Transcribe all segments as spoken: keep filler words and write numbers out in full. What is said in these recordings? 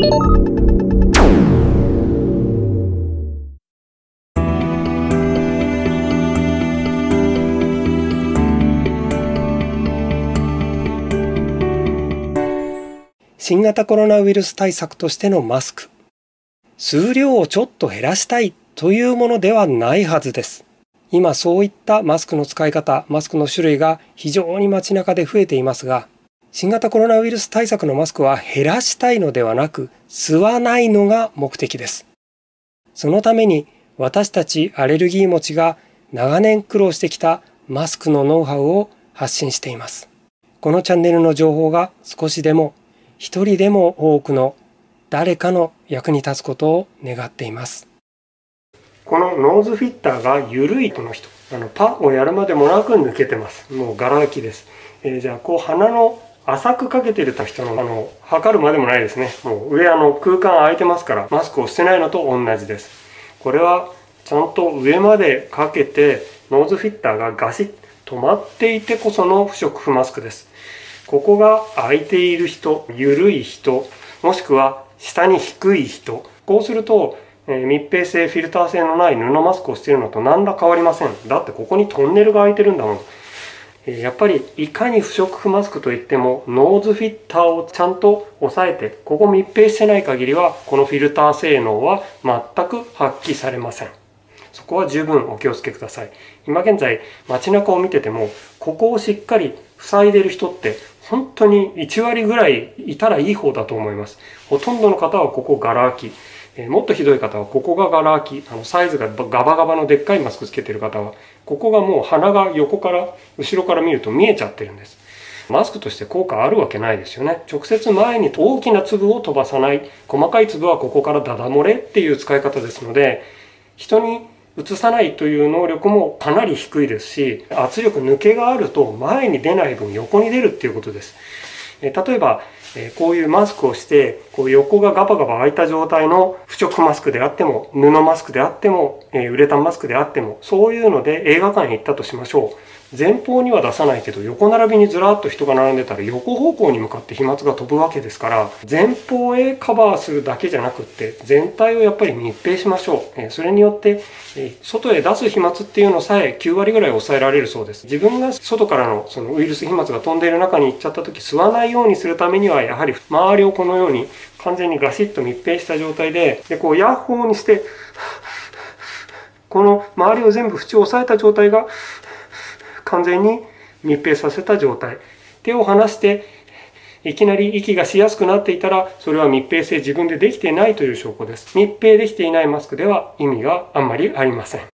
新型コロナウイルス対策としてのマスク。数量をちょっと減らしたいというものではないはずです。今そういったマスクの使い方、マスクの種類が非常に街中で増えていますが、新型コロナウイルス対策のマスクは減らしたいのではなく、吸わないのが目的です。そのために私たちアレルギー持ちが長年苦労してきたマスクのノウハウを発信しています。このチャンネルの情報が少しでも一人でも多くの誰かの役に立つことを願っています。このノーズフィッターが緩いとの人、あのパッをやるまでもなく抜けてます。もうガラ空きです。えー、じゃあこう鼻の浅くかけてる人のあの測るまでもないですね。もう上あの空間空いてますからマスクをしてないのと同じです。これはちゃんと上までかけてノーズフィッターがガシッと止まっていてこその不織布マスクです。ここが空いている人、緩い人、もしくは下に低い人、こうすると、えー、密閉性フィルター性のない布マスクをしているのと何ら変わりません。だってここにトンネルが開いてるんだもん。えー、やっぱりいかに不織布マスクといってもノーズフィッターをちゃんと押さえて、ここ密閉してない限りはこのフィルター性能は全く発揮されません。そこは十分お気をつけください。今現在街中を見ててもここをしっかり塞いでいる人って本当にいちわりぐらいいたらいい方だと思います。ほとんどの方はここガラ空き。えー、もっとひどい方はここがガラ空き。あのサイズがガバガバのでっかいマスクつけてる方は、ここがもう鼻が横から後ろから見ると見えちゃってるんです。マスクとして効果あるわけないですよね。直接前に大きな粒を飛ばさない。細かい粒はここからダダ漏れっていう使い方ですので、人に移さないという能力もかなり低いですし、圧力抜けがあると前に出ない分横に出るっていうことです。例えばこういうマスクをしてこう横がガバガバ開いた状態の不織布マスクであっても布マスクであってもウレタンマスクであっても、そういうので映画館へ行ったとしましょう。前方には出さないけど横並びにずらっと人が並んでたら横方向に向かって飛沫が飛ぶわけですから、前方へカバーするだけじゃなくって全体をやっぱり密閉しましょう。それによって外へ出す飛沫っていうのさえきゅうわりぐらい抑えられるそうです。自分が外からのそのウイルス飛沫が飛んでいる中に行っちゃった時吸わないようにするためにはやはり周りをこのように完全にガシッと密閉した状態で、でこうヤッホーにしてこの周りを全部縁を押さえた状態が完全に密閉させた状態。手を離していきなり息がしやすくなっていたら、それは密閉性自分でできていないという証拠です。密閉できていないマスクでは意味があんまりありません。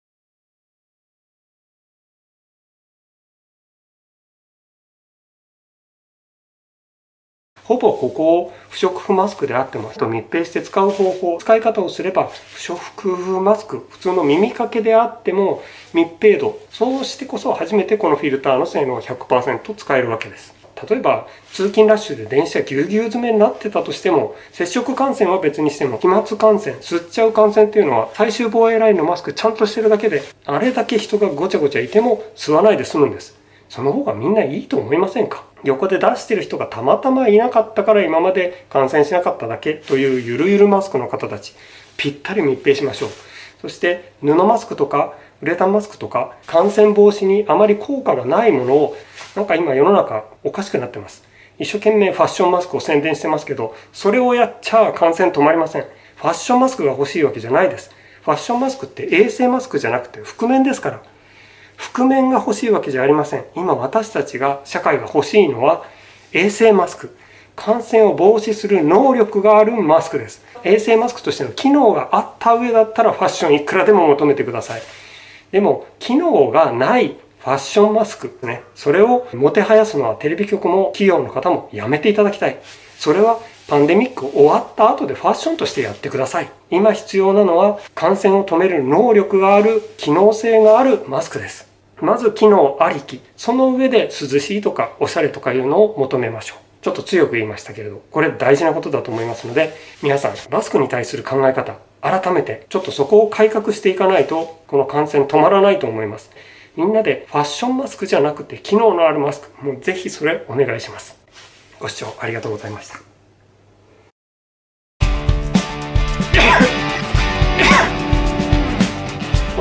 ほぼここを不織布マスクであっても密閉して使う方法、使い方をすれば不織布マスク、普通の耳掛けであっても密閉度、そうしてこそ初めてこのフィルターの性能を ひゃくパーセント 使えるわけです。例えば通勤ラッシュで電車ぎゅうぎゅう詰めになってたとしても、接触感染は別にしても飛沫感染、吸っちゃう感染っていうのは最終防衛ラインのマスクちゃんとしてるだけで、あれだけ人がごちゃごちゃいても吸わないで済むんです。その方がみんないいと思いませんか？横で出してる人がたまたまいなかったから今まで感染しなかっただけというゆるゆるマスクの方たち、ぴったり密閉しましょう。そして布マスクとかウレタンマスクとか感染防止にあまり効果がないものを、なんか今世の中おかしくなってます。一生懸命ファッションマスクを宣伝してますけど、それをやっちゃ感染止まりません。ファッションマスクが欲しいわけじゃないです。ファッションマスクって衛生マスクじゃなくて覆面ですから。覆面が欲しいわけじゃありません。今私たちが、社会が欲しいのは衛生マスク。感染を防止する能力があるマスクです。衛生マスクとしての機能があった上だったらファッションいくらでも求めてください。でも機能がないファッションマスクね、それをもてはやすのはテレビ局も企業の方もやめていただきたい。それはパンデミック終わった後でファッションとしてやってください。今必要なのは感染を止める能力がある、機能性があるマスクです。まず機能ありき、その上で涼しいとかおしゃれとかいうのを求めましょう。ちょっと強く言いましたけれど、これ大事なことだと思いますので、皆さんマスクに対する考え方、改めてちょっとそこを改革していかないとこの感染止まらないと思います。みんなでファッションマスクじゃなくて機能のあるマスク、もうぜひそれお願いします。ご視聴ありがとうございました。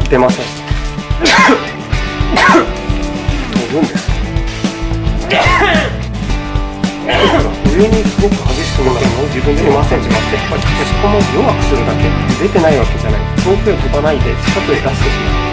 出ません。飛ぶんです。上にすごく激しくなるのを自分で出ませんしまって、そこも弱くするだけ、出てないわけじゃない。遠くへ飛ばないで近くへ出してしまう。